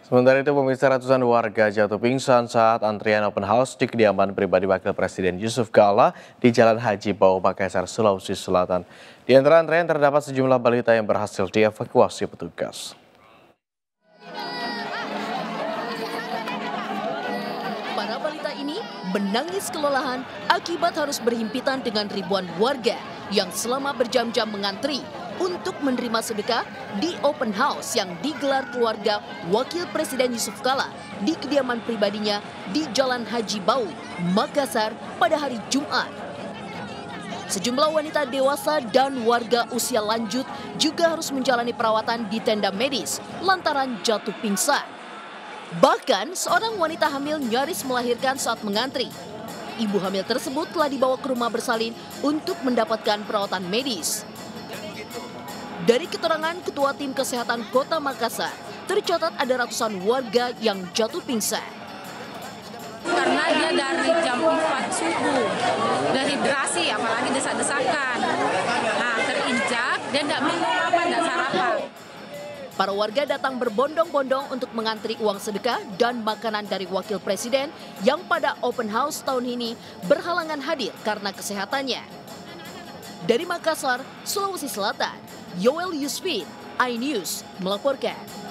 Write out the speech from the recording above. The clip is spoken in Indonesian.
Sementara itu, pemirsa, ratusan warga jatuh pingsan saat antrian open house di kediaman pribadi Wakil Presiden Yusuf Kala di Jalan Haji Bau, Makassar, Sulawesi Selatan. Di antara antrean terdapat sejumlah balita yang berhasil dievakuasi petugas. Para balita ini menangis kelelahan akibat harus berhimpitan dengan ribuan warga yang selama berjam-jam mengantri untuk menerima sedekah di open house yang digelar keluarga Wakil Presiden Yusuf Kala di kediaman pribadinya di Jalan Haji Bau, Makassar pada hari Jumat. Sejumlah wanita dewasa dan warga usia lanjut juga harus menjalani perawatan di tenda medis lantaran jatuh pingsan. Bahkan seorang wanita hamil nyaris melahirkan saat mengantri. Ibu hamil tersebut telah dibawa ke rumah bersalin untuk mendapatkan perawatan medis. Dari keterangan Ketua Tim Kesehatan Kota Makassar, tercatat ada ratusan warga yang jatuh pingsan. Karena dia dari jam 4 subuh, dehidrasi, apalagi desak-desakan. Nah, terinjak, dia tidak minum apa, tidak sarapan. Para warga datang berbondong-bondong untuk mengantri uang sedekah dan makanan dari Wakil Presiden yang pada open house tahun ini berhalangan hadir karena kesehatannya. Dari Makassar, Sulawesi Selatan, Yoel Yusfin, iNews melaporkan.